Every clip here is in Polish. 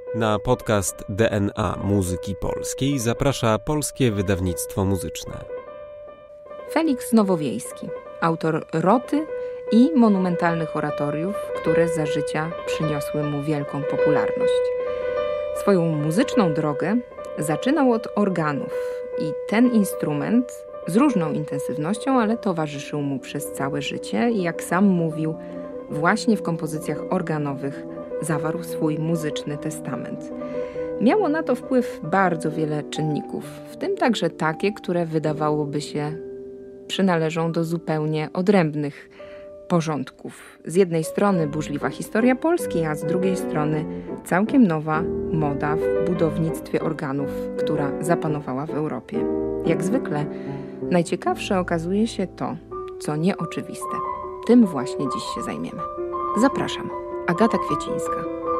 Na podcast DNA Muzyki Polskiej zaprasza Polskie Wydawnictwo Muzyczne. Feliks Nowowiejski, autor Roty i monumentalnych oratoriów, które za życia przyniosły mu wielką popularność. Swoją muzyczną drogę zaczynał od organów i ten instrument z różną intensywnością, ale towarzyszył mu przez całe życie i jak sam mówił, właśnie w kompozycjach organowych zawarł swój muzyczny testament. Miało na to wpływ bardzo wiele czynników, w tym także takie, które wydawałoby się przynależą do zupełnie odrębnych porządków. Z jednej strony burzliwa historia Polski, a z drugiej strony całkiem nowa moda w budownictwie organów, która zapanowała w Europie. Jak zwykle najciekawsze okazuje się to, co nieoczywiste. Tym właśnie dziś się zajmiemy. Zapraszam. Agata Kwiecińska.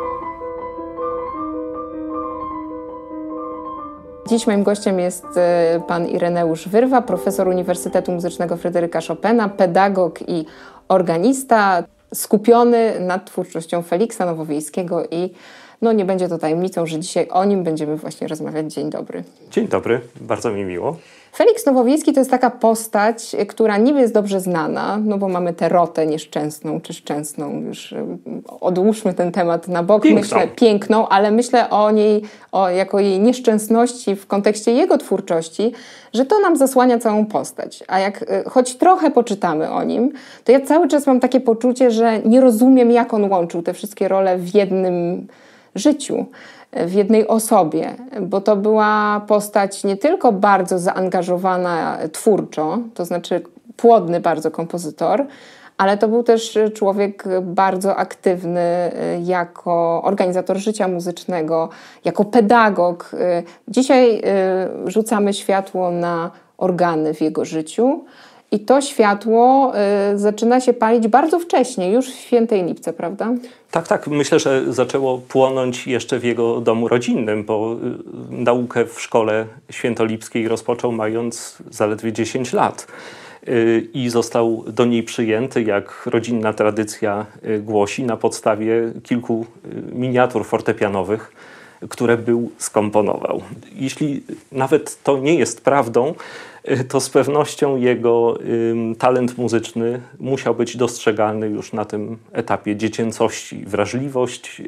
Dziś moim gościem jest pan Ireneusz Wyrwa, profesor Uniwersytetu Muzycznego Fryderyka Chopina, pedagog i organista, skupiony nad twórczością Feliksa Nowowiejskiego i nie będzie to tajemnicą, że dzisiaj o nim będziemy właśnie rozmawiać. Dzień dobry. Dzień dobry, bardzo mi miło. Feliks Nowowiejski to jest taka postać, która niby jest dobrze znana, bo mamy tę Rotę nieszczęsną czy szczęsną, już odłóżmy ten temat na bok, piękną, ale myślę o niej, jako jej nieszczęsności w kontekście jego twórczości, że to nam zasłania całą postać. A jak choć trochę poczytamy o nim, to ja cały czas mam takie poczucie, że nie rozumiem, jak on łączył te wszystkie role w jednym życiu, w jednej osobie, bo to była postać nie tylko bardzo zaangażowana twórczo, to znaczy płodny bardzo kompozytor, ale to był też człowiek bardzo aktywny jako organizator życia muzycznego, jako pedagog. Dzisiaj rzucamy światło na organy w jego życiu i to światło zaczyna się palić bardzo wcześnie, już w Świętej Lipce, prawda? Tak. Myślę, że zaczęło płonąć jeszcze w jego domu rodzinnym, bo naukę w szkole świętolipskiej rozpoczął mając zaledwie 10 lat. I został do niej przyjęty, jak rodzinna tradycja głosi, na podstawie kilku miniatur fortepianowych, które był skomponował. Jeśli nawet to nie jest prawdą, to z pewnością jego talent muzyczny musiał być dostrzegalny już na tym etapie dziecięcości. Wrażliwość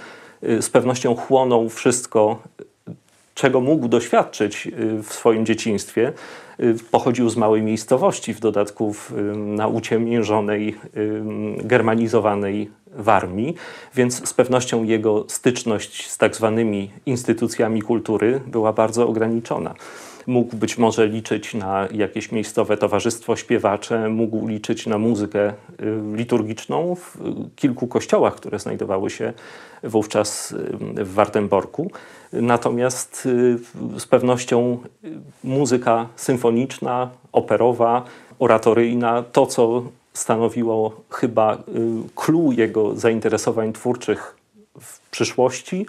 z pewnością chłonął wszystko, czego mógł doświadczyć w swoim dzieciństwie. Pochodził z małej miejscowości, w dodatku na uciemiężonej, germanizowanej Warmii, więc z pewnością jego styczność z tak zwanymi instytucjami kultury była bardzo ograniczona. Mógł być może liczyć na jakieś miejscowe towarzystwo śpiewacze, mógł liczyć na muzykę liturgiczną w kilku kościołach, które znajdowały się wówczas w Wartenborku. Natomiast z pewnością muzyka symfoniczna, operowa, oratoryjna, to co stanowiło chyba clou jego zainteresowań twórczych w przyszłości,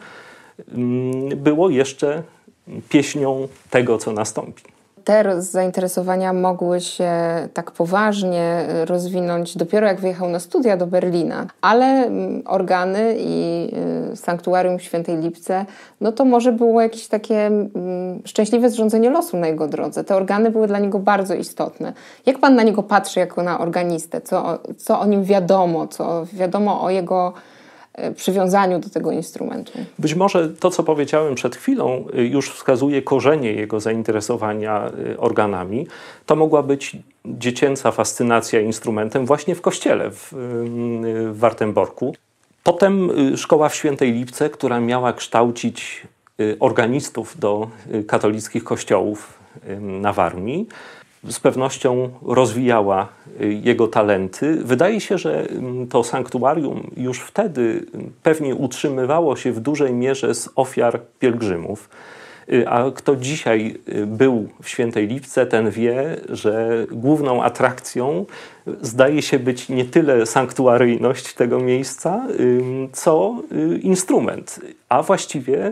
było jeszcze pieśnią tego, co nastąpi. Te zainteresowania mogły się tak poważnie rozwinąć dopiero jak wyjechał na studia do Berlina. Ale organy i sanktuarium w Świętej Lipce, to może było jakieś takie szczęśliwe zrządzenie losu na jego drodze. Te organy były dla niego bardzo istotne. Jak pan na niego patrzy jako na organistę? Co o nim wiadomo? Co wiadomo o jego przywiązaniu do tego instrumentu? Być może to, co powiedziałem przed chwilą, już wskazuje korzenie jego zainteresowania organami. To mogła być dziecięca fascynacja instrumentem właśnie w kościele w Wartenborku. Potem szkoła w Świętej Lipce, która miała kształcić organistów do katolickich kościołów na Warmii, z pewnością rozwijała jego talenty. Wydaje się, że to sanktuarium już wtedy pewnie utrzymywało się w dużej mierze z ofiar pielgrzymów. A kto dzisiaj był w Świętej Lipce, ten wie, że główną atrakcją zdaje się być nie tyle sanktuaryjność tego miejsca, co instrument. A właściwie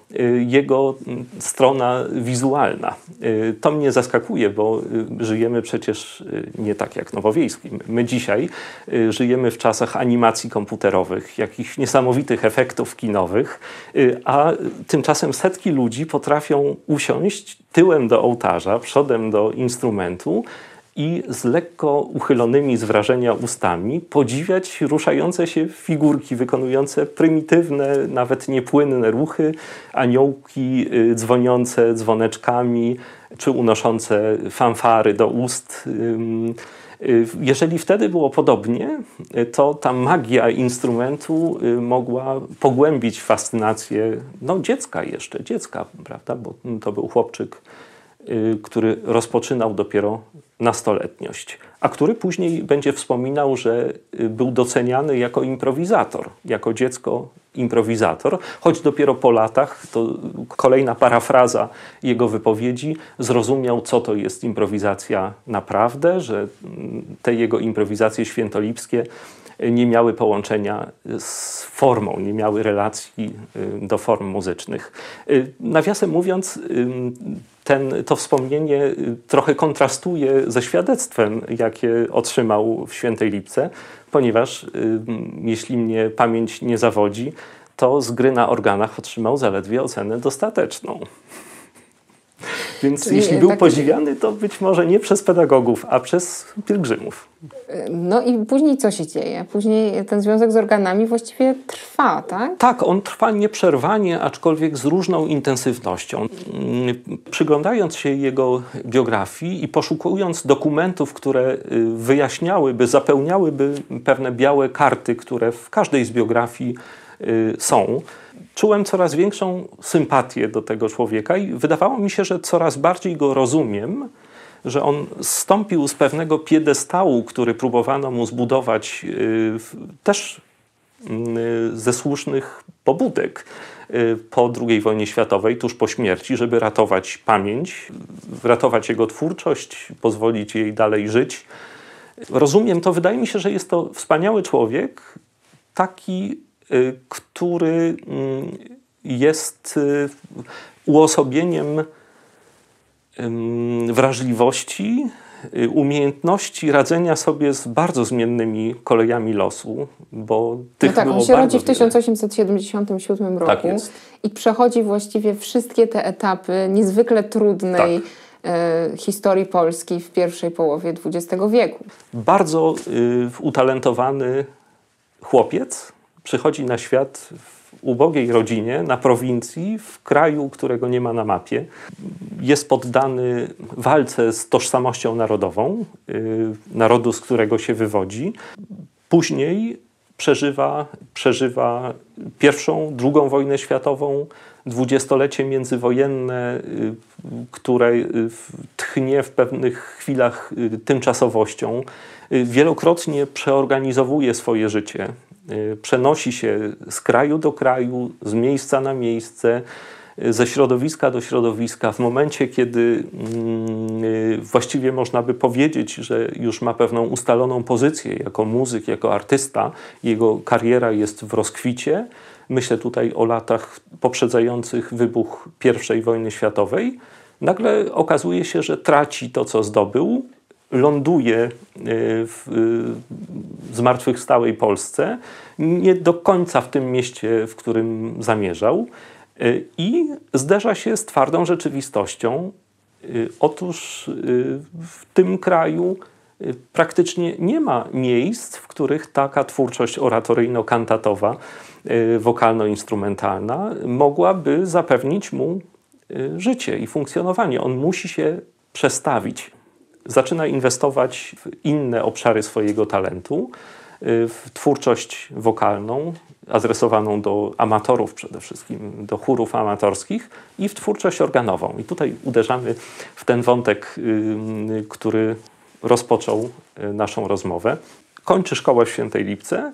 jego strona wizualna. To mnie zaskakuje, bo żyjemy przecież nie tak jak Nowowiejski. My dzisiaj żyjemy w czasach animacji komputerowych, jakichś niesamowitych efektów kinowych, a tymczasem setki ludzi potrafią usiąść tyłem do ołtarza, przodem do instrumentu i z lekko uchylonymi z wrażenia ustami podziwiać ruszające się figurki wykonujące prymitywne, nawet niepłynne ruchy, aniołki dzwoniące dzwoneczkami czy unoszące fanfary do ust. Jeżeli wtedy było podobnie, to ta magia instrumentu mogła pogłębić fascynację dziecka, prawda? Bo to był chłopczyk, który rozpoczynał dopiero nastoletniość, a który później będzie wspominał, że był doceniany jako improwizator, jako dziecko improwizator, choć dopiero po latach, to kolejna parafraza jego wypowiedzi, zrozumiał, co to jest improwizacja naprawdę, że te jego improwizacje świętolipskie nie miały połączenia z formą, nie miały relacji do form muzycznych. Nawiasem mówiąc, to wspomnienie trochę kontrastuje ze świadectwem, jakie otrzymał w Świętej Lipce, ponieważ, jeśli mnie pamięć nie zawodzi, to z gry na organach otrzymał zaledwie ocenę dostateczną. Więc jeśli był podziwiany, to być może nie przez pedagogów, a przez pielgrzymów. No i później co się dzieje? Później ten związek z organami właściwie trwa, tak? Tak, on trwa nieprzerwanie, aczkolwiek z różną intensywnością. Przyglądając się jego biografii i poszukując dokumentów, które wyjaśniałyby, zapełniałyby pewne białe karty, które w każdej z biografii są, czułem coraz większą sympatię do tego człowieka i wydawało mi się, że coraz bardziej go rozumiem, że on zstąpił z pewnego piedestału, który próbowano mu zbudować też ze słusznych pobudek po II wojnie światowej, tuż po śmierci, żeby ratować pamięć, ratować jego twórczość, pozwolić jej dalej żyć. Rozumiem to, wydaje mi się, że jest to wspaniały człowiek, taki, który jest uosobieniem wrażliwości, umiejętności radzenia sobie z bardzo zmiennymi kolejami losu, bo tych było on się rodzi w 1877 roku tak jest. I przechodzi właściwie wszystkie te etapy niezwykle trudnej historii Polski w pierwszej połowie XX wieku. Bardzo utalentowany chłopiec przychodzi na świat w ubogiej rodzinie, na prowincji, w kraju, którego nie ma na mapie. Jest poddany walce z tożsamością narodową, narodu, z którego się wywodzi. Później przeżywa pierwszą, drugą wojnę światową, dwudziestolecie międzywojenne, które tchnie w pewnych chwilach tymczasowością. Wielokrotnie przeorganizowuje swoje życie. Przenosi się z kraju do kraju, z miejsca na miejsce, ze środowiska do środowiska. W momencie, kiedy właściwie można by powiedzieć, że już ma pewną ustaloną pozycję jako muzyk, jako artysta, jego kariera jest w rozkwicie. Myślę tutaj o latach poprzedzających wybuch I wojny światowej. Nagle okazuje się, że traci to, co zdobył, ląduje w zmartwychwstałej Polsce, nie do końca w tym mieście, w którym zamierzał, i zderza się z twardą rzeczywistością. Otóż w tym kraju praktycznie nie ma miejsc, w których taka twórczość oratoryjno-kantatowa, wokalno-instrumentalna mogłaby zapewnić mu życie i funkcjonowanie. On musi się przestawić. Zaczyna inwestować w inne obszary swojego talentu, w twórczość wokalną, adresowaną do amatorów przede wszystkim, do chórów amatorskich i w twórczość organową. I tutaj uderzamy w ten wątek, który rozpoczął naszą rozmowę. Kończy szkołę w Świętej Lipce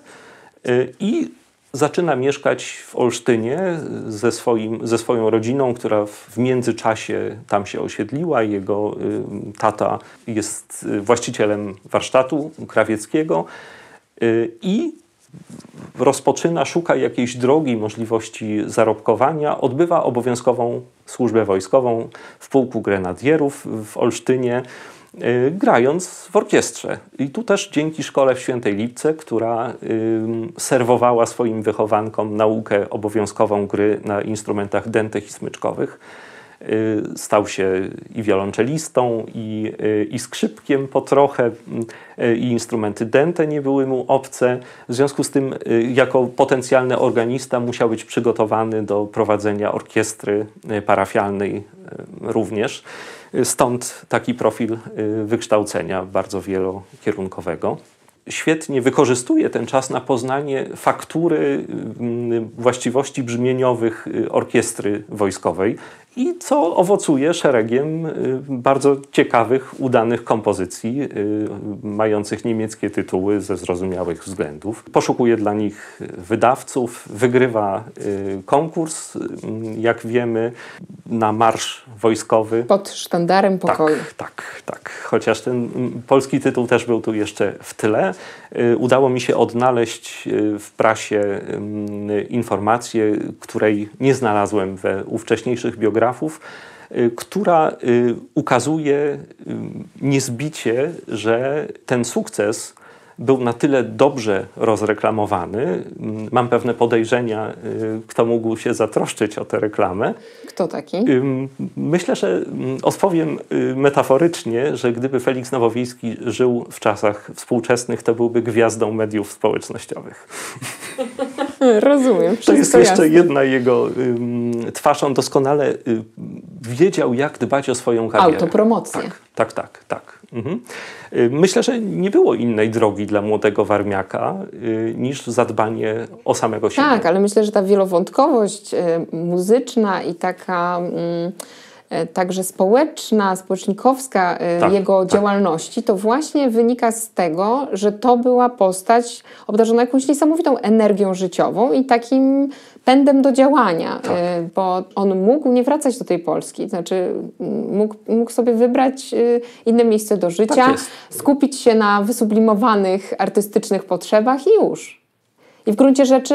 i zaczyna mieszkać w Olsztynie ze swoją rodziną, która w międzyczasie tam się osiedliła. Jego tata jest właścicielem warsztatu krawieckiego i szuka jakiejś drogi, możliwości zarobkowania, odbywa obowiązkową służbę wojskową w pułku grenadierów w Olsztynie, grając w orkiestrze. I tu też dzięki szkole w Świętej Lipce, która serwowała swoim wychowankom naukę obowiązkową gry na instrumentach dętych i smyczkowych, stał się i wiolonczelistą, i skrzypkiem po trochę, i instrumenty dęte nie były mu obce. W związku z tym jako potencjalny organista musiał być przygotowany do prowadzenia orkiestry parafialnej również. Stąd taki profil wykształcenia bardzo wielokierunkowego. Świetnie wykorzystuje ten czas na poznanie faktury, właściwości brzmieniowych orkiestry wojskowej i co owocuje szeregiem bardzo ciekawych, udanych kompozycji, mających niemieckie tytuły ze zrozumiałych względów. Poszukuje dla nich wydawców, wygrywa konkurs, jak wiemy, na marsz wojskowy. Pod sztandarem pokoju. Tak. Chociaż ten polski tytuł też był tu jeszcze w tyle. Udało mi się odnaleźć w prasie informację, której nie znalazłem we ówcześniejszych biografów, która ukazuje niezbicie, że ten sukces był na tyle dobrze rozreklamowany. Mam pewne podejrzenia, kto mógł się zatroszczyć o tę reklamę. Kto taki? Myślę, że odpowiem metaforycznie, że gdyby Feliks Nowowiejski żył w czasach współczesnych, to byłby gwiazdą mediów społecznościowych. Rozumiem. To jest jeszcze jedna jego twarz. On doskonale wiedział, jak dbać o swoją karierę. Autopromocję. Tak. Myślę, że nie było innej drogi dla młodego warmiaka niż zadbanie o samego siebie. Tak, ale myślę, że ta wielowątkowość muzyczna i taka także społeczna, społecznikowska jego działalności, to właśnie wynika z tego, że to była postać obdarzona jakąś niesamowitą energią życiową i takim pędem do działania, bo on mógł nie wracać do tej Polski, znaczy mógł sobie wybrać inne miejsce do życia, skupić się na wysublimowanych artystycznych potrzebach i już. I w gruncie rzeczy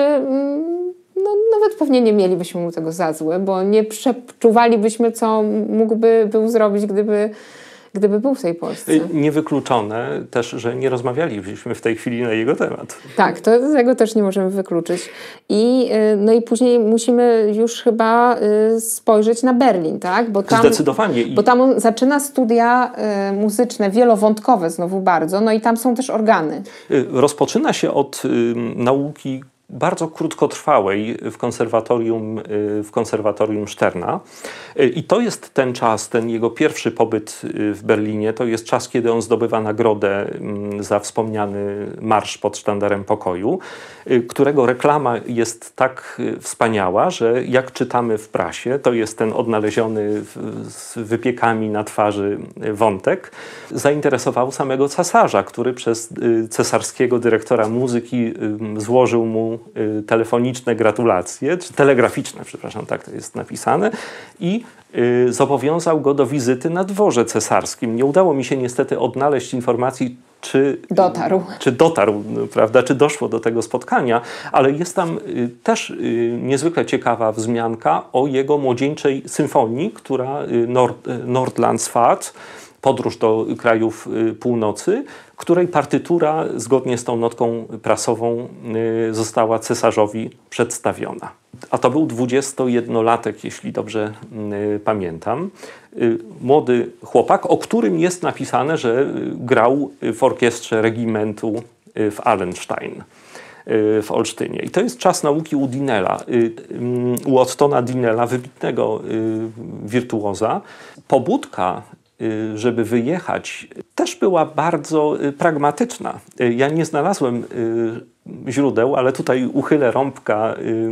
nawet pewnie nie mielibyśmy mu tego za złe, bo nie przeczuwalibyśmy, co mógłby był zrobić, gdyby był w tej Polsce. Niewykluczone też, że nie rozmawialibyśmy w tej chwili na jego temat. Tak, tego też nie możemy wykluczyć. I później musimy już chyba spojrzeć na Berlin, tak? Zdecydowanie. Bo tam on zaczyna studia muzyczne, wielowątkowe znowu bardzo, i tam są też organy. Rozpoczyna się od nauki bardzo krótkotrwałej w konserwatorium Szterna. I to jest ten czas, ten jego pierwszy pobyt w Berlinie, to jest czas, kiedy on zdobywa nagrodę za wspomniany marsz pod sztandarem pokoju, którego reklama jest tak wspaniała, że jak czytamy w prasie, to jest ten odnaleziony z wypiekami na twarzy wątek, zainteresował samego cesarza, który przez cesarskiego dyrektora muzyki złożył mu telefoniczne gratulacje, czy telegraficzne, przepraszam, tak to jest napisane, i zobowiązał go do wizyty na dworze cesarskim. Nie udało mi się niestety odnaleźć informacji, czy dotarł, prawda, czy doszło do tego spotkania, ale jest tam też niezwykle ciekawa wzmianka o jego młodzieńczej symfonii, która Nordlandsfahrt, podróż do krajów północy, której partytura zgodnie z tą notką prasową została cesarzowi przedstawiona. A to był 21-latek, jeśli dobrze pamiętam. Młody chłopak, o którym jest napisane, że grał w orkiestrze regimentu w Allenstein w Olsztynie. I to jest czas nauki u Dinela, u Ottona Dinela, wybitnego wirtuoza. Pobudka, żeby wyjechać, też była bardzo pragmatyczna. Ja nie znalazłem źródeł, ale tutaj uchylę rąbka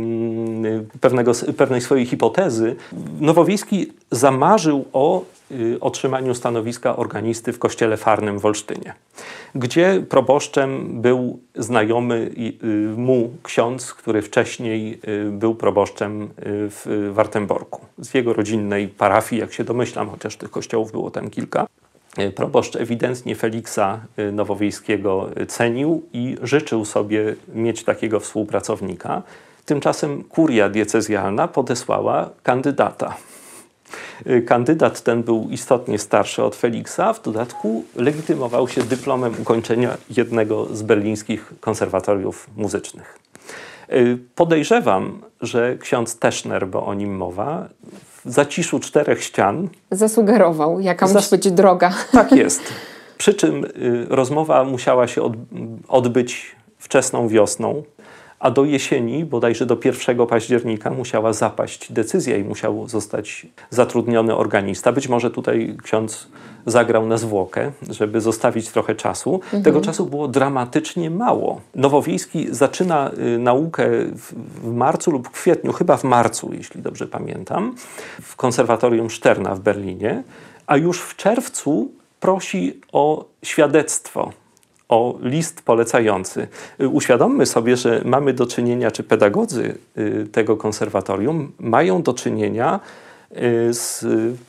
pewnej swojej hipotezy. Nowowiejski zamarzył o otrzymaniu stanowiska organisty w kościele farnym w Olsztynie, gdzie proboszczem był znajomy mu ksiądz, który wcześniej był proboszczem w Wartenborku. Z jego rodzinnej parafii, jak się domyślam, chociaż tych kościołów było tam kilka. Proboszcz ewidentnie Feliksa Nowowiejskiego cenił i życzył sobie mieć takiego współpracownika. Tymczasem kuria diecezjalna podesłała kandydata. Kandydat ten był istotnie starszy od Feliksa, w dodatku legitymował się dyplomem ukończenia jednego z berlińskich konserwatoriów muzycznych. Podejrzewam, że ksiądz Teschner, bo o nim mowa, w zaciszu 4 ścian zasugerował, jaka musi być droga. Tak jest. Przy czym rozmowa musiała się odbyć wczesną wiosną, a do jesieni, bodajże do 1 października, musiała zapaść decyzja i musiał zostać zatrudniony organista. Być może tutaj ksiądz zagrał na zwłokę, żeby zostawić trochę czasu. Tego czasu było dramatycznie mało. Nowowiejski zaczyna naukę w marcu lub kwietniu, chyba w marcu, jeśli dobrze pamiętam, w konserwatorium Szterna w Berlinie, a już w czerwcu prosi o świadectwo, o list polecający. Uświadommy sobie, że mamy do czynienia, czy pedagodzy tego konserwatorium mają do czynienia z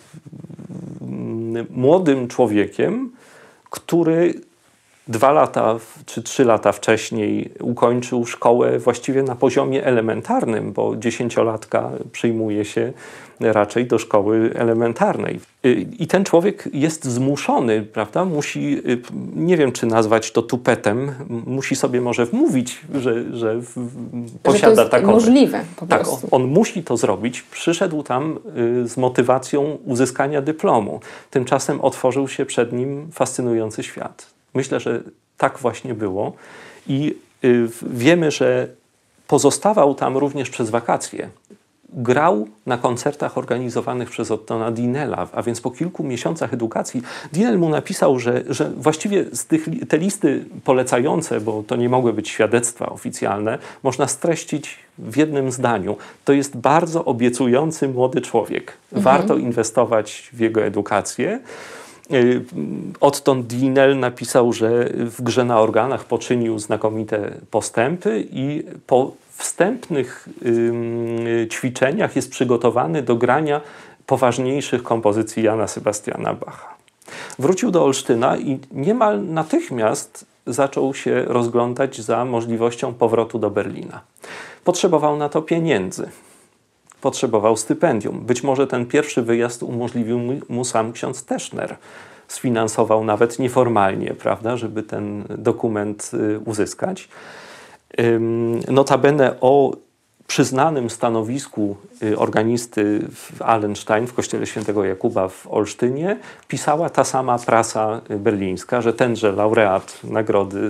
młodym człowiekiem, który 2 lata czy 3 lata wcześniej ukończył szkołę właściwie na poziomie elementarnym, bo 10-latka przyjmuje się raczej do szkoły elementarnej. I ten człowiek jest zmuszony, prawda? Musi, nie wiem czy nazwać to tupetem, musi sobie może wmówić, że posiada to jest możliwe po prostu. Tak, on musi to zrobić. Przyszedł tam z motywacją uzyskania dyplomu. Tymczasem otworzył się przed nim fascynujący świat. Myślę, że tak właśnie było i wiemy, że pozostawał tam również przez wakacje. Grał na koncertach organizowanych przez Ottona Dienela, a więc po kilku miesiącach edukacji Dienel mu napisał, że właściwie te listy polecające, bo to nie mogły być świadectwa oficjalne, można streścić w jednym zdaniu. To jest bardzo obiecujący młody człowiek. Warto inwestować w jego edukację. Otton Dienel napisał, że w grze na organach poczynił znakomite postępy i po wstępnych ćwiczeniach jest przygotowany do grania poważniejszych kompozycji Jana Sebastiana Bacha. Wrócił do Olsztyna i niemal natychmiast zaczął się rozglądać za możliwością powrotu do Berlina. Potrzebował na to pieniędzy. Potrzebował stypendium. Być może ten pierwszy wyjazd umożliwił mu sam ksiądz Teschner. Sfinansował nawet nieformalnie, prawda, żeby ten dokument uzyskać. Notabene o przyznanym stanowisku organisty w Allenstein, w kościele świętego Jakuba w Olsztynie, pisała ta sama prasa berlińska, że tenże laureat nagrody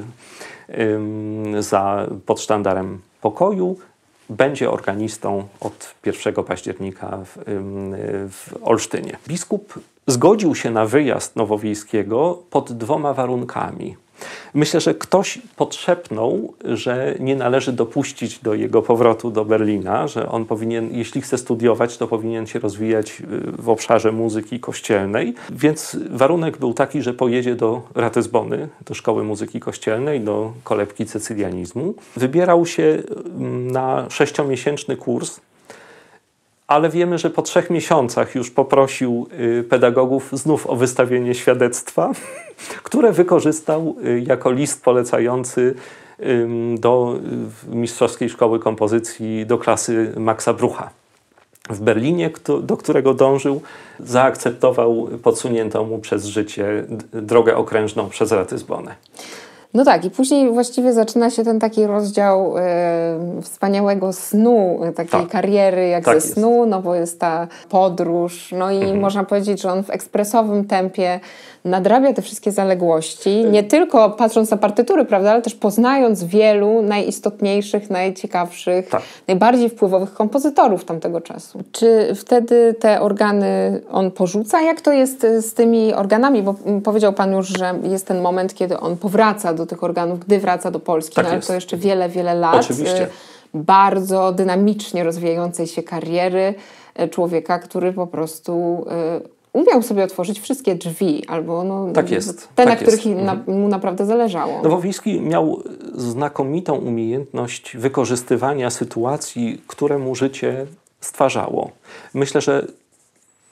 za pod sztandarem pokoju będzie organistą od 1 października w Olsztynie. Biskup zgodził się na wyjazd Nowowiejskiego pod 2 warunkami. Myślę, że ktoś podszepnął, że nie należy dopuścić do jego powrotu do Berlina, że on powinien, jeśli chce studiować, to powinien się rozwijać w obszarze muzyki kościelnej. Więc warunek był taki, że pojedzie do Ratisbony, do Szkoły Muzyki Kościelnej, do kolebki cecylianizmu. Wybierał się na 6-miesięczny kurs, ale wiemy, że po 3 miesiącach już poprosił pedagogów znów o wystawienie świadectwa, które wykorzystał jako list polecający do Mistrzowskiej Szkoły Kompozycji do klasy Maxa Brucha. W Berlinie, do którego dążył, zaakceptował podsuniętą mu przez życie drogę okrężną przez Ratisbonę. No tak, i później właściwie zaczyna się ten taki rozdział wspaniałego snu, takiej kariery jak ze snu, no bo jest ta podróż, no i można powiedzieć, że on w ekspresowym tempie nadrabia te wszystkie zaległości, nie tylko patrząc na partytury, prawda, ale też poznając wielu najistotniejszych, najciekawszych, najbardziej wpływowych kompozytorów tamtego czasu. Czy wtedy te organy on porzuca? Jak to jest z tymi organami? Bo powiedział pan już, że jest ten moment, kiedy on powraca do tych organów, gdy wraca do Polski, ale to jeszcze wiele, wiele lat. Oczywiście. Bardzo dynamicznie rozwijającej się kariery człowieka, który po prostu umiał sobie otworzyć wszystkie drzwi, albo na których mu naprawdę zależało. Nowowiejski miał znakomitą umiejętność wykorzystywania sytuacji, które mu życie stwarzało. Myślę, że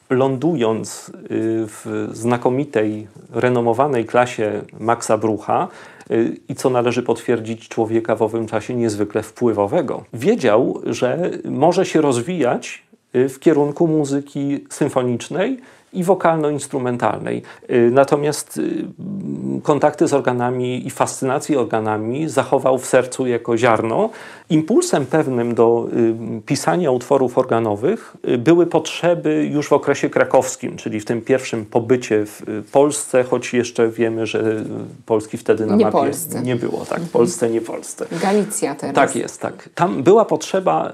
lądując w znakomitej, renomowanej klasie Maxa Brucha i co należy potwierdzić, człowieka w owym czasie niezwykle wpływowego, wiedział, że może się rozwijać w kierunku muzyki symfonicznej i wokalno-instrumentalnej. Natomiast kontakty z organami i fascynację organami zachował w sercu jako ziarno. Impulsem pewnym do pisania utworów organowych były potrzeby już w okresie krakowskim, czyli w tym pierwszym pobycie w Polsce, choć jeszcze wiemy, że Polski wtedy na mapie nie było. Tak, Polsce, nie Polsce. Galicja teraz. Tak jest, tak. Tam była potrzeba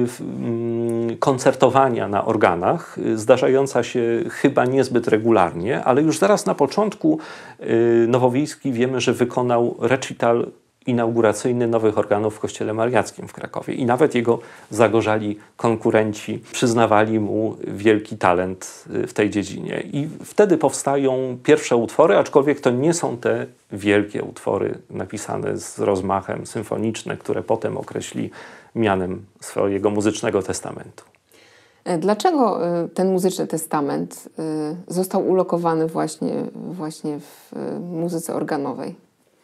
koncertowania na organach, zdarzająca się chyba niezbyt regularnie, ale już zaraz na początku Nowowiejski wiemy, że wykonał recital inauguracyjny nowych organów w Kościele Mariackim w Krakowie i nawet jego zagorzali konkurenci przyznawali mu wielki talent w tej dziedzinie. I wtedy powstają pierwsze utwory, aczkolwiek to nie są te wielkie utwory napisane z rozmachem, symfoniczne, które potem określi mianem swojego muzycznego testamentu. Dlaczego ten muzyczny testament został ulokowany właśnie w muzyce organowej?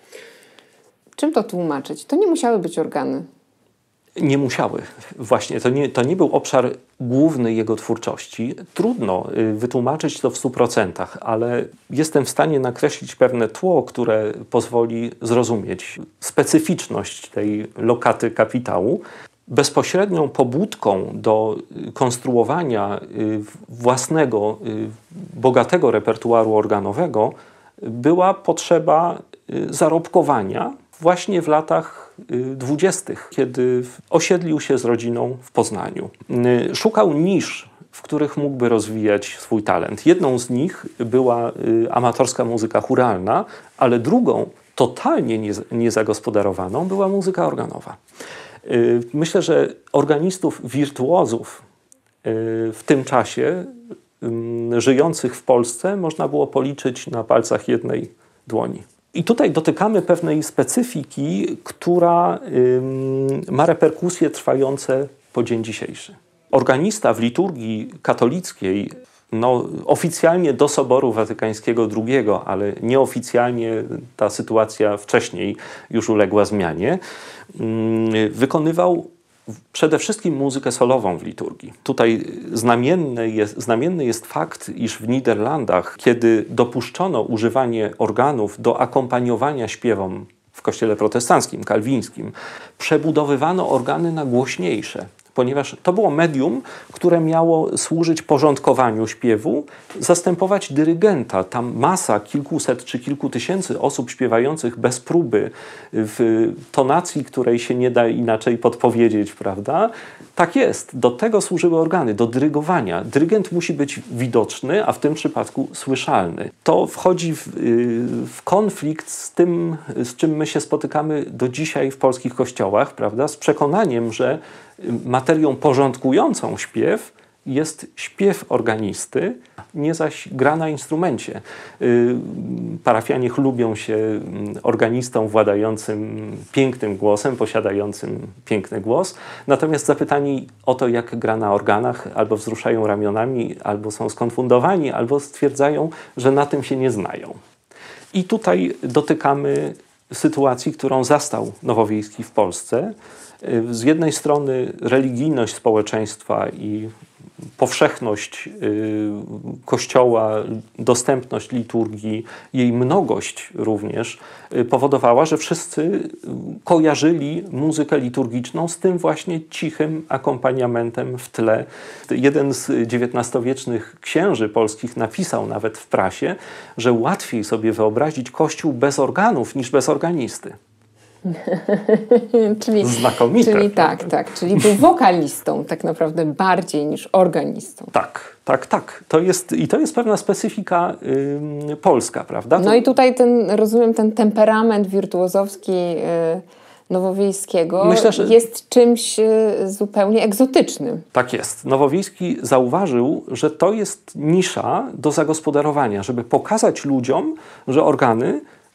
Czym to tłumaczyć? To nie musiały być organy. Nie musiały. Właśnie, to nie był obszar główny jego twórczości. Trudno wytłumaczyć to w 100%, ale jestem w stanie nakreślić pewne tło, które pozwoli zrozumieć specyficzność tej lokaty kapitału. Bezpośrednią pobudką do konstruowania własnego, bogatego repertuaru organowego była potrzeba zarobkowania właśnie w latach 20., kiedy osiedlił się z rodziną w Poznaniu. Szukał nisz, w których mógłby rozwijać swój talent. Jedną z nich była amatorska muzyka chóralna, ale drugą, totalnie niezagospodarowaną, była muzyka organowa. Myślę, że organistów, wirtuozów w tym czasie żyjących w Polsce można było policzyć na palcach jednej dłoni. I tutaj dotykamy pewnej specyfiki, która ma reperkusje trwające po dzień dzisiejszy. Organista w liturgii katolickiej, oficjalnie do Soboru Watykańskiego II, ale nieoficjalnie ta sytuacja wcześniej już uległa zmianie, wykonywał przede wszystkim muzykę solową w liturgii. Tutaj znamienny jest fakt, iż w Niderlandach, kiedy dopuszczono używanie organów do akompaniowania śpiewom w kościele protestanckim, kalwińskim, przebudowywano organy na głośniejsze, ponieważ to było medium, które miało służyć porządkowaniu śpiewu, zastępować dyrygenta. Tam masa, kilkuset czy kilku tysięcy osób śpiewających bez próby w tonacji, której się nie da inaczej podpowiedzieć, prawda? Tak jest. Do tego służyły organy, do dyrygowania. Dyrygent musi być widoczny, a w tym przypadku słyszalny. To wchodzi w konflikt z tym, z czym my się spotykamy do dzisiaj w polskich kościołach, prawda? Z przekonaniem, że materią porządkującą śpiew jest śpiew organisty, nie zaś gra na instrumencie. Parafianie chlubią się organistą władającym pięknym głosem, posiadającym piękny głos. Natomiast zapytani o to, jak gra na organach, albo wzruszają ramionami, albo są skonfundowani, albo stwierdzają, że na tym się nie znają. I tutaj dotykamy sytuacji, którą zastał Nowowiejski w Polsce. Z jednej strony religijność społeczeństwa i powszechność Kościoła, dostępność liturgii, jej mnogość również powodowała, że wszyscy kojarzyli muzykę liturgiczną z tym właśnie cichym akompaniamentem w tle. Jeden z XIX-wiecznych księży polskich napisał nawet w prasie, że łatwiej sobie wyobrazić Kościół bez organów niż bez organisty. Znakomite. Czyli tak. Czyli był wokalistą tak naprawdę bardziej niż organistą. Tak. To jest pewna specyfika polska, prawda? No i tutaj rozumiem, ten temperament wirtuozowski Nowowiejskiego myślę, że jest czymś zupełnie egzotycznym. Tak jest. Nowowiejski zauważył, że to jest nisza do zagospodarowania, żeby pokazać ludziom, że organy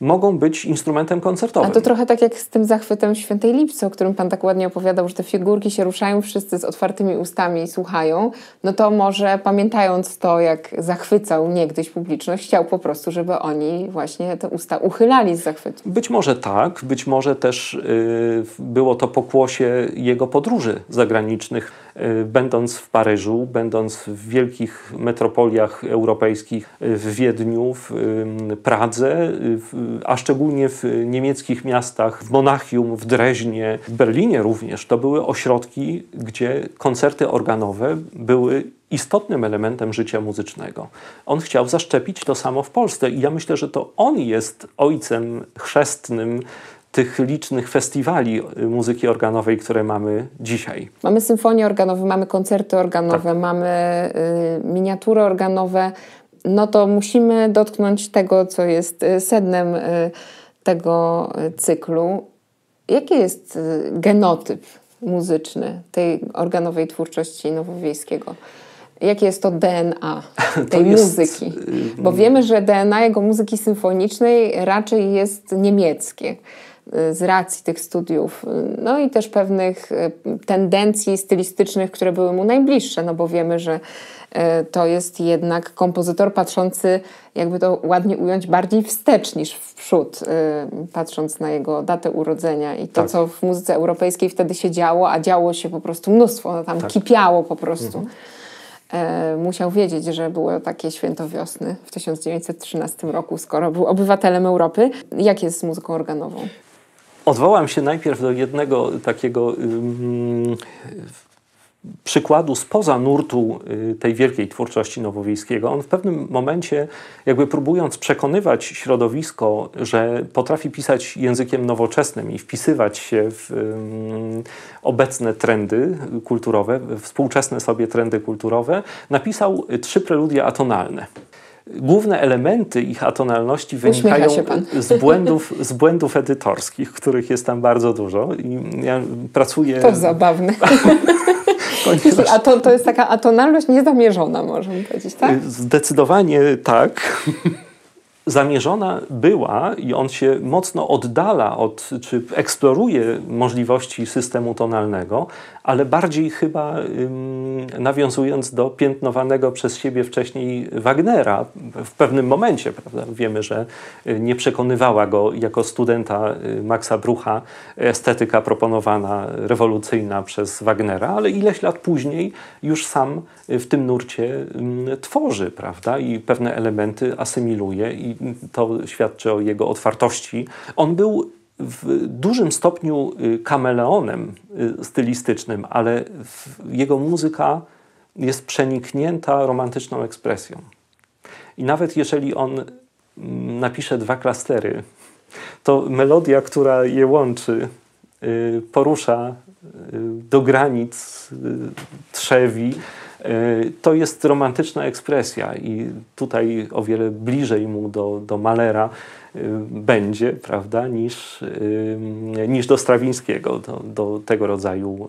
mogą być instrumentem koncertowym. A to trochę tak jak z tym zachwytem Świętej Lipsy, o którym pan tak ładnie opowiadał, że te figurki się ruszają, wszyscy z otwartymi ustami słuchają, no to może pamiętając to, jak zachwycał niegdyś publiczność, chciał po prostu, żeby oni właśnie te usta uchylali z zachwytu. Być może tak, być może też było to pokłosie jego podróży zagranicznych. Będąc w Paryżu, będąc w wielkich metropoliach europejskich, w Wiedniu, w Pradze, a szczególnie w niemieckich miastach, w Monachium, w Dreźnie, w Berlinie również, to były ośrodki, gdzie koncerty organowe były istotnym elementem życia muzycznego. On chciał zaszczepić to samo w Polsce i ja myślę, że to on jest ojcem chrzestnym tych licznych festiwali muzyki organowej, które mamy dzisiaj. Mamy symfonie organowe, mamy koncerty organowe, tak. Mamy miniatury organowe. No to musimy dotknąć tego, co jest sednem tego cyklu. Jaki jest genotyp muzyczny tej organowej twórczości Nowowiejskiego? Jakie jest to DNA tej muzyki? Bo wiemy, że DNA jego muzyki symfonicznej raczej jest niemieckie z racji tych studiów, no i też pewnych tendencji stylistycznych, które były mu najbliższe, no bo wiemy, że to jest jednak kompozytor patrzący, jakby to ładnie ująć, bardziej wstecz niż w przód, patrząc na jego datę urodzenia i to, co w muzyce europejskiej wtedy się działo, a działo się po prostu mnóstwo, no tam kipiało po prostu. Musiał wiedzieć, że było takie święto wiosny w 1913 roku, skoro był obywatelem Europy. Jak jest z muzyką organową? Odwołam się najpierw do jednego takiego przykładu spoza nurtu tej wielkiej twórczości Nowowiejskiego. On w pewnym momencie, jakby próbując przekonywać środowisko, że potrafi pisać językiem nowoczesnym i wpisywać się w obecne trendy kulturowe, współczesne sobie trendy kulturowe, napisał 3 preludia atonalne. Główne elementy ich atonalności wynikają z błędów edytorskich, których jest tam bardzo dużo. I ja pracuję... To zabawne. A to jest taka atonalność niezamierzona, możemy powiedzieć, tak? Zdecydowanie tak. Zamierzona była i on się mocno oddala od, czy eksploruje możliwości systemu tonalnego, ale bardziej chyba nawiązując do piętnowanego przez siebie wcześniej Wagnera w pewnym momencie, prawda? Wiemy, że nie przekonywała go jako studenta Maxa Brucha estetyka proponowana, rewolucyjna przez Wagnera, ale ileś lat później już sam w tym nurcie tworzy, prawda? I pewne elementy asymiluje i to świadczy o jego otwartości. On był w dużym stopniu kameleonem stylistycznym, ale jego muzyka jest przeniknięta romantyczną ekspresją. I nawet jeżeli on napisze 2 klastery, to melodia, która je łączy, porusza do granic trzewi, to jest romantyczna ekspresja i tutaj o wiele bliżej mu do Mahlera będzie, prawda, niż do Strawińskiego, do tego rodzaju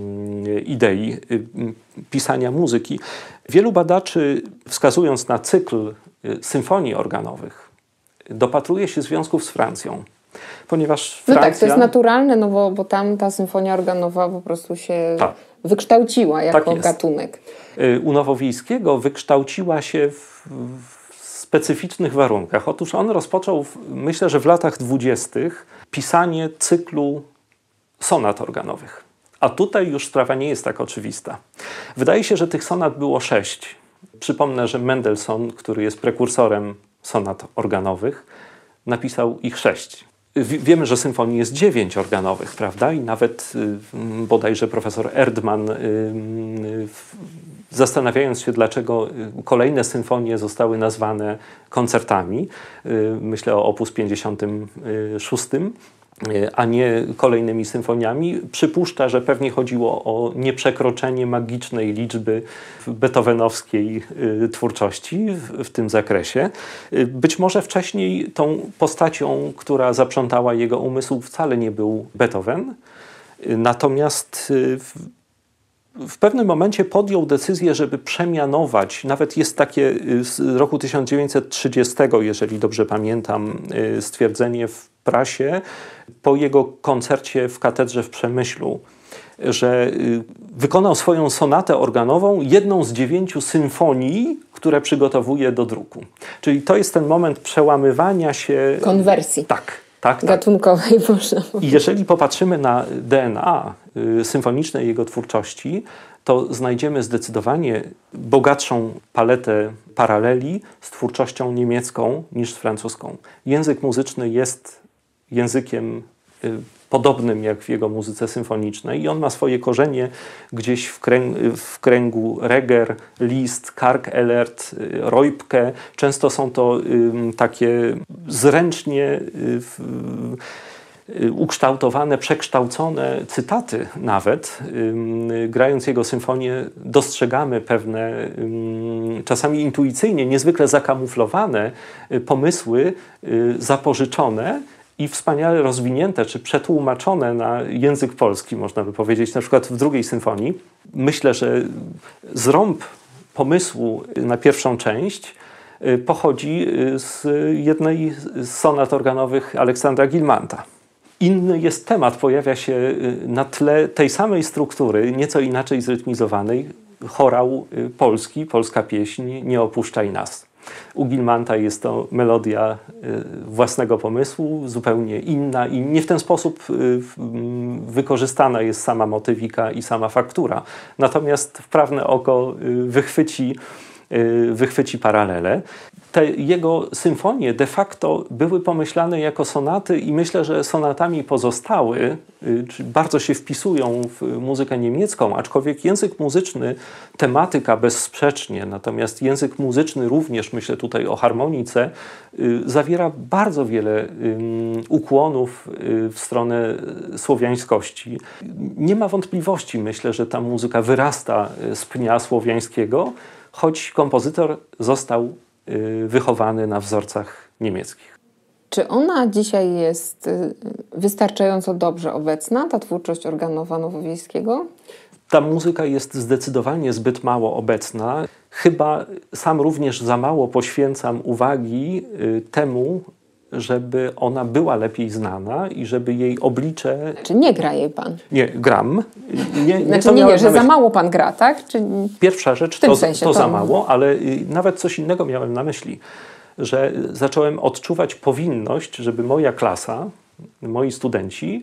idei pisania muzyki. Wielu badaczy, wskazując na cykl symfonii organowych, dopatruje się związków z Francją. Ponieważ Francja... No tak, to jest naturalne, no bo tam ta symfonia organowa po prostu się wykształciła jako gatunek. U Nowowiejskiego wykształciła się w specyficznych warunkach. Otóż on rozpoczął, myślę, że w latach 20. pisanie cyklu sonat organowych. A tutaj już sprawa nie jest tak oczywista. Wydaje się, że tych sonat było 6. Przypomnę, że Mendelssohn, który jest prekursorem sonat organowych, napisał ich 6. Wiemy, że symfonii jest 9 organowych, prawda? I nawet bodajże profesor Erdmann, zastanawiając się, dlaczego kolejne symfonie zostały nazwane koncertami, myślę o opus 56, a nie kolejnymi symfoniami, przypuszcza, że pewnie chodziło o nieprzekroczenie magicznej liczby beethovenowskiej twórczości w tym zakresie. Być może wcześniej tą postacią, która zaprzątała jego umysł, wcale nie był Beethoven, natomiast w pewnym momencie podjął decyzję, żeby przemianować, nawet jest takie z roku 1930, jeżeli dobrze pamiętam, stwierdzenie w prasie, po jego koncercie w katedrze w Przemyślu, że wykonał swoją sonatę organową, jedną z 9 symfonii, które przygotowuje do druku. Czyli to jest ten moment przełamywania się... Konwersji. Tak. Gatunkowej, można powiedzieć. I jeżeli popatrzymy na DNA symfoniczne jego twórczości, to znajdziemy zdecydowanie bogatszą paletę paraleli z twórczością niemiecką niż z francuską. Język muzyczny jest językiem podobnym jak w jego muzyce symfonicznej i on ma swoje korzenie gdzieś w kręgu Reger, Liszt, Karg-Elert, Reupke. Często są to takie zręcznie ukształtowane, przekształcone cytaty nawet. Grając jego symfonię dostrzegamy pewne, czasami intuicyjnie, niezwykle zakamuflowane pomysły zapożyczone i wspaniale rozwinięte, czy przetłumaczone na język polski, można by powiedzieć, na przykład w drugiej symfonii. Myślę, że zrąb pomysłu na pierwszą część pochodzi z jednej z sonat organowych Aleksandra Guillemanta. Inny jest temat, pojawia się na tle tej samej struktury, nieco inaczej zrytmizowanej, chorał polski, polska pieśń Nie opuszczaj nas. U Guillemanta jest to melodia własnego pomysłu, zupełnie inna i nie w ten sposób wykorzystana jest sama motywika i sama faktura. Natomiast wprawne oko wychwyci paralele. Te jego symfonie de facto były pomyślane jako sonaty i myślę, że sonatami pozostały, bardzo się wpisują w muzykę niemiecką, aczkolwiek język muzyczny, tematyka bezsprzecznie, natomiast język muzyczny również, myślę tutaj o harmonice, zawiera bardzo wiele ukłonów w stronę słowiańskości. Nie ma wątpliwości, myślę, że ta muzyka wyrasta z pnia słowiańskiego, choć kompozytor został wychowany na wzorcach niemieckich. Czy ona dzisiaj jest wystarczająco dobrze obecna, ta twórczość organowa Nowowiejskiego? Ta muzyka jest zdecydowanie zbyt mało obecna. Chyba sam również za mało poświęcam uwagi temu, żeby ona była lepiej znana i żeby jej oblicze... Czy nie gra jej pan? Nie, gram. Nie, że za mało pan gra, tak? Czy... Pierwsza rzecz to za mało, ale nawet coś innego miałem na myśli, że zacząłem odczuwać powinność, żeby moja klasa, moi studenci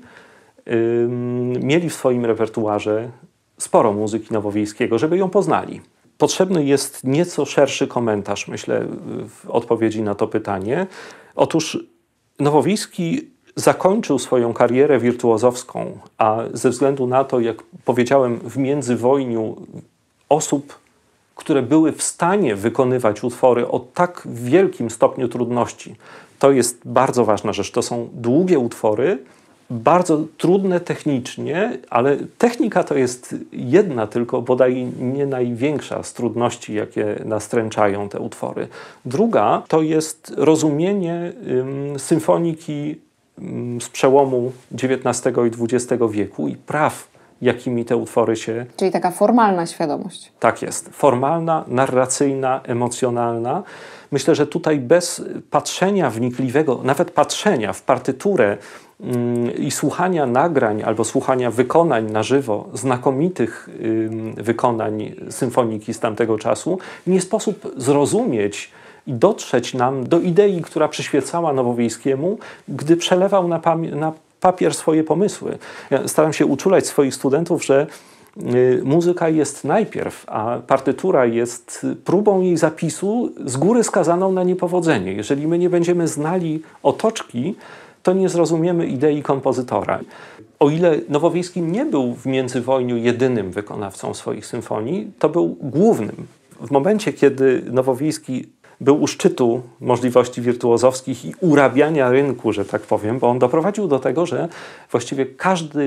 mieli w swoim repertuarze sporo muzyki Nowowiejskiego, żeby ją poznali. Potrzebny jest nieco szerszy komentarz, myślę, w odpowiedzi na to pytanie. Otóż Nowowiejski zakończył swoją karierę wirtuozowską, a ze względu na to, jak powiedziałem, w międzywojniu osób, które były w stanie wykonywać utwory o tak wielkim stopniu trudności, to jest bardzo ważna rzecz. To są długie utwory, bardzo trudne technicznie, ale technika to jest jedna tylko, bodaj nie największa z trudności, jakie nastręczają te utwory. Druga to jest rozumienie symfoniki z przełomu XIX i XX wieku i praw, jakimi te utwory się... Czyli taka formalna świadomość. Tak jest. Formalna, narracyjna, emocjonalna. Myślę, że tutaj bez patrzenia wnikliwego, nawet patrzenia w partyturę i słuchania nagrań albo słuchania wykonań na żywo, znakomitych wykonań symfoniki z tamtego czasu, nie sposób zrozumieć i dotrzeć nam do idei, która przyświecała Nowowiejskiemu, gdy przelewał na papier swoje pomysły. Ja staram się uczulać swoich studentów, że muzyka jest najpierw, a partytura jest próbą jej zapisu z góry skazaną na niepowodzenie. Jeżeli my nie będziemy znali otoczki, to nie zrozumiemy idei kompozytora. O ile Nowowiejski nie był w międzywojniu jedynym wykonawcą swoich symfonii, to był głównym. W momencie, kiedy Nowowiejski był u szczytu możliwości wirtuozowskich i urabiania rynku, że tak powiem, bo on doprowadził do tego, że właściwie każdy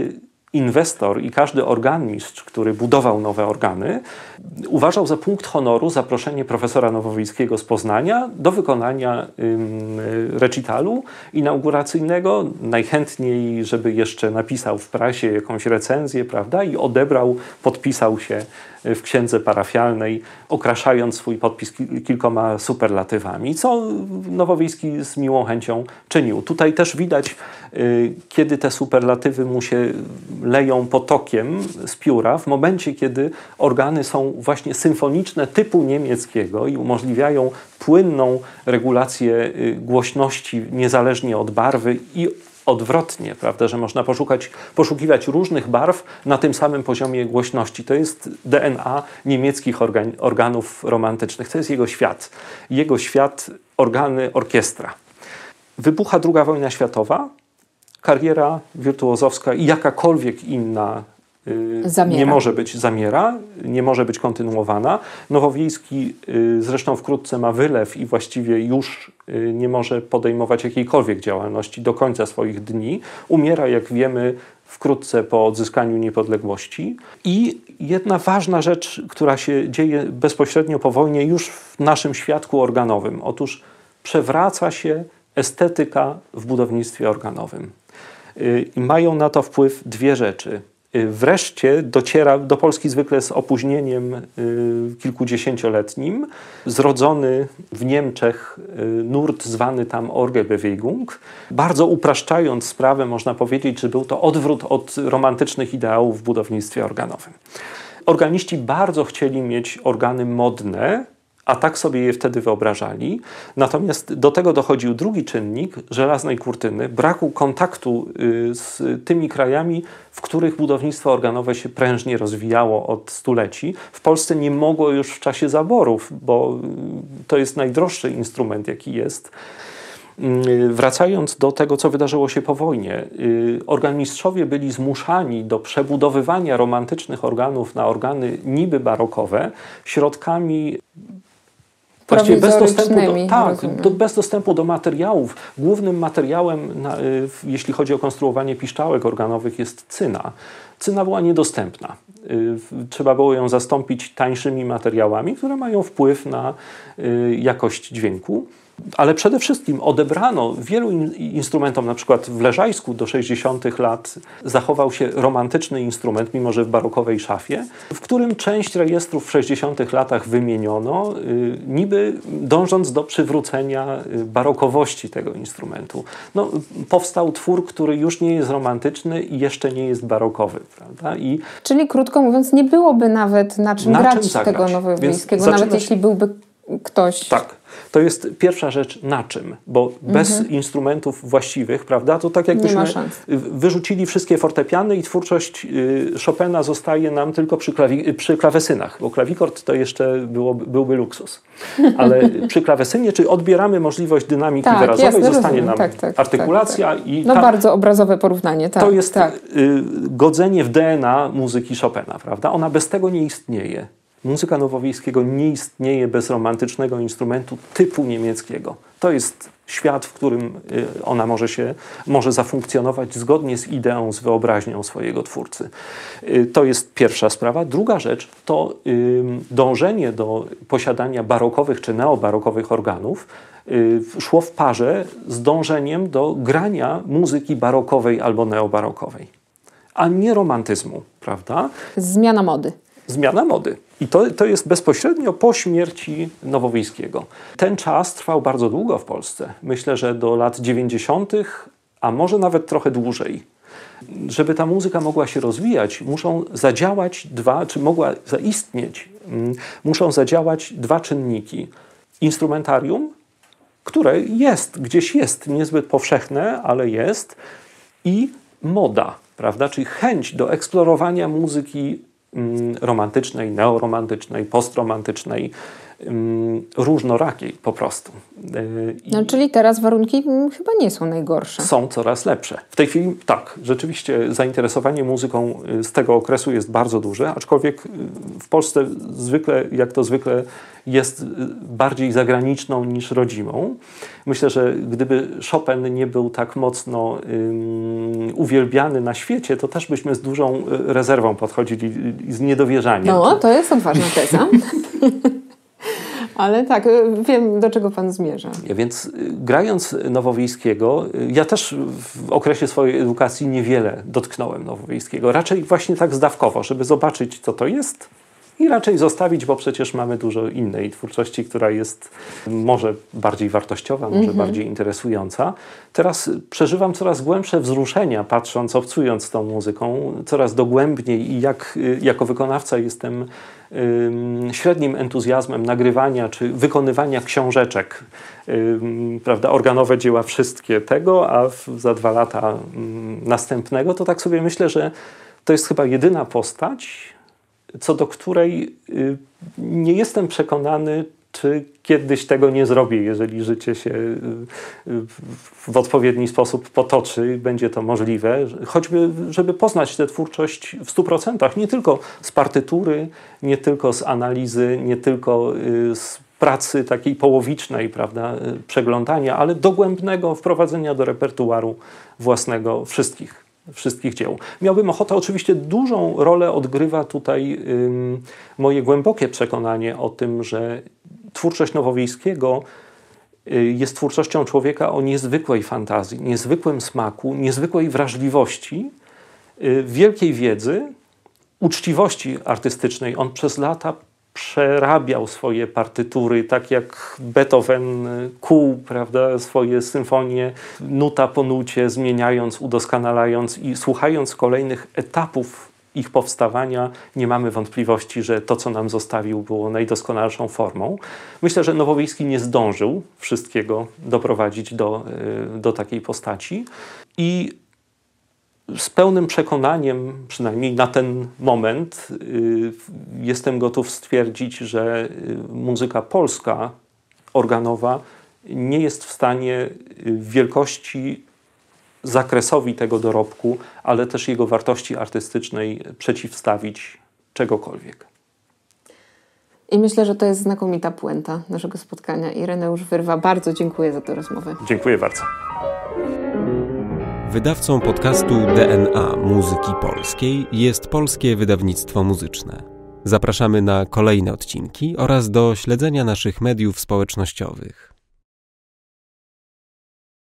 inwestor i każdy organist, który budował nowe organy, uważał za punkt honoru zaproszenie profesora Nowowiejskiego z Poznania do wykonania recitalu inauguracyjnego. Najchętniej, żeby jeszcze napisał w prasie jakąś recenzję, prawda, i odebrał, podpisał się w księdze parafialnej, okraszając swój podpis kilkoma superlatywami, co Nowowiejski z miłą chęcią czynił. Tutaj też widać, kiedy te superlatywy mu się leją potokiem z pióra, w momencie, kiedy organy są właśnie symfoniczne typu niemieckiego i umożliwiają płynną regulację głośności niezależnie od barwy i odwrotnie, prawda, że można poszukiwać różnych barw na tym samym poziomie głośności. To jest DNA niemieckich organów romantycznych. To jest jego świat. Jego świat, organy, orkiestra. Wybucha II wojna światowa, kariera wirtuozowska i jakakolwiek inna nie może być kontynuowana. Nowowiejski zresztą wkrótce ma wylew i właściwie już nie może podejmować jakiejkolwiek działalności do końca swoich dni. Umiera, jak wiemy, wkrótce po odzyskaniu niepodległości. I jedna ważna rzecz, która się dzieje bezpośrednio po wojnie już w naszym świadku organowym. Otóż przewraca się estetyka w budownictwie organowym. I mają na to wpływ dwie rzeczy. Wreszcie dociera do Polski zwykle z opóźnieniem kilkudziesięcioletnim zrodzony w Niemczech nurt zwany tam Orgelbewegung. Bardzo upraszczając sprawę, można powiedzieć, że był to odwrót od romantycznych ideałów w budownictwie organowym. Organiści bardzo chcieli mieć organy modne, a tak sobie je wtedy wyobrażali. Natomiast do tego dochodził drugi czynnik żelaznej kurtyny, braku kontaktu z tymi krajami, w których budownictwo organowe się prężnie rozwijało od stuleci. W Polsce nie mogło już w czasie zaborów, bo to jest najdroższy instrument, jaki jest. Wracając do tego, co wydarzyło się po wojnie, organmistrzowie byli zmuszani do przebudowywania romantycznych organów na organy niby barokowe środkami właściwie bez dostępu do materiałów. Głównym materiałem, jeśli chodzi o konstruowanie piszczałek organowych, jest cyna. Cyna była niedostępna. Trzeba było ją zastąpić tańszymi materiałami, które mają wpływ na jakość dźwięku. Ale przede wszystkim odebrano wielu instrumentom, na przykład w Leżajsku do 60. lat zachował się romantyczny instrument, mimo że w barokowej szafie, w którym część rejestrów w 60. latach wymieniono, niby dążąc do przywrócenia barokowości tego instrumentu. No, powstał twór, który już nie jest romantyczny i jeszcze nie jest barokowy, prawda? Czyli krótko mówiąc, nie byłoby nawet na czym grać tego Nowowiejskiego, nawet jeśli byłby ktoś... Tak. To jest pierwsza rzecz, na czym, bo bez instrumentów właściwych, prawda, to tak jakbyśmy wyrzucili wszystkie fortepiany i twórczość Chopina zostaje nam tylko przy klawesynach, bo klawikord to jeszcze byłby luksus. Ale przy klawesynie, czyli odbieramy możliwość dynamiki wyrazowej, zostanie nam artykulacja. I bardzo obrazowe porównanie. To jest godzenie w DNA muzyki Chopina, prawda? Ona bez tego nie istnieje. Muzyka Nowowiejskiego nie istnieje bez romantycznego instrumentu typu niemieckiego. To jest świat, w którym ona może zafunkcjonować zgodnie z ideą, z wyobraźnią swojego twórcy. To jest pierwsza sprawa. Druga rzecz to dążenie do posiadania barokowych czy neobarokowych organów szło w parze z dążeniem do grania muzyki barokowej albo neobarokowej, a nie romantyzmu, prawda? Zmiana mody. Zmiana mody. I to jest bezpośrednio po śmierci Nowowiejskiego. Ten czas trwał bardzo długo w Polsce. Myślę, że do lat 90., a może nawet trochę dłużej. Żeby ta muzyka mogła się rozwijać, muszą zadziałać mogła zaistnieć, muszą zadziałać dwa czynniki. Instrumentarium, które gdzieś jest, niezbyt powszechne, ale jest, i moda, prawda? Czyli chęć do eksplorowania muzyki romantycznej, neoromantycznej, postromantycznej, różnorakiej po prostu. No, czyli teraz warunki chyba nie są najgorsze. Są coraz lepsze. W tej chwili tak, rzeczywiście zainteresowanie muzyką z tego okresu jest bardzo duże, aczkolwiek w Polsce zwykle, jak to zwykle jest bardziej zagraniczną niż rodzimą. Myślę, że gdyby Chopin nie był tak mocno uwielbiany na świecie, to też byśmy z dużą rezerwą podchodzili i z niedowierzaniem. No, to jest odważna teza. Ale tak, wiem, do czego pan zmierza. Więc grając Nowowiejskiego, ja też w okresie swojej edukacji niewiele dotknąłem Nowowiejskiego. Raczej właśnie tak zdawkowo, żeby zobaczyć, co to jest i raczej zostawić, bo przecież mamy dużo innej twórczości, która jest może bardziej wartościowa, może bardziej interesująca. Teraz przeżywam coraz głębsze wzruszenia, patrząc, obcując z tą muzyką, coraz dogłębniej i jako wykonawca jestem średnim entuzjazmem nagrywania czy wykonywania książeczek, prawda, organowe dzieła wszystkie tego, a za 2 lata następnego, to tak sobie myślę, że to jest chyba jedyna postać, co do której nie jestem przekonany, czy kiedyś tego nie zrobię, jeżeli życie się w odpowiedni sposób potoczy, będzie to możliwe, choćby żeby poznać tę twórczość w 100%, nie tylko z partytury, nie tylko z analizy, nie tylko z pracy takiej połowicznej, prawda, przeglądania, ale dogłębnego wprowadzenia do repertuaru własnego wszystkich dzieł. Miałbym ochotę, oczywiście dużą rolę odgrywa tutaj moje głębokie przekonanie o tym, że twórczość Nowowiejskiego jest twórczością człowieka o niezwykłej fantazji, niezwykłym smaku, niezwykłej wrażliwości, wielkiej wiedzy, uczciwości artystycznej. On przez lata przerabiał swoje partytury, tak jak Beethoven kuł, prawda, swoje symfonie nuta po nucie, zmieniając, udoskonalając i słuchając kolejnych etapów ich powstawania, nie mamy wątpliwości, że to, co nam zostawił, było najdoskonalszą formą. Myślę, że Nowowiejski nie zdążył wszystkiego doprowadzić do takiej postaci i z pełnym przekonaniem, przynajmniej na ten moment, jestem gotów stwierdzić, że muzyka polska, organowa, nie jest w stanie wielkości, zakresowi tego dorobku, ale też jego wartości artystycznej przeciwstawić czegokolwiek. I myślę, że to jest znakomita puenta naszego spotkania. Ireneusz Wyrwa, bardzo dziękuję za tę rozmowę. Dziękuję bardzo. Wydawcą podcastu DNA Muzyki Polskiej jest Polskie Wydawnictwo Muzyczne. Zapraszamy na kolejne odcinki oraz do śledzenia naszych mediów społecznościowych.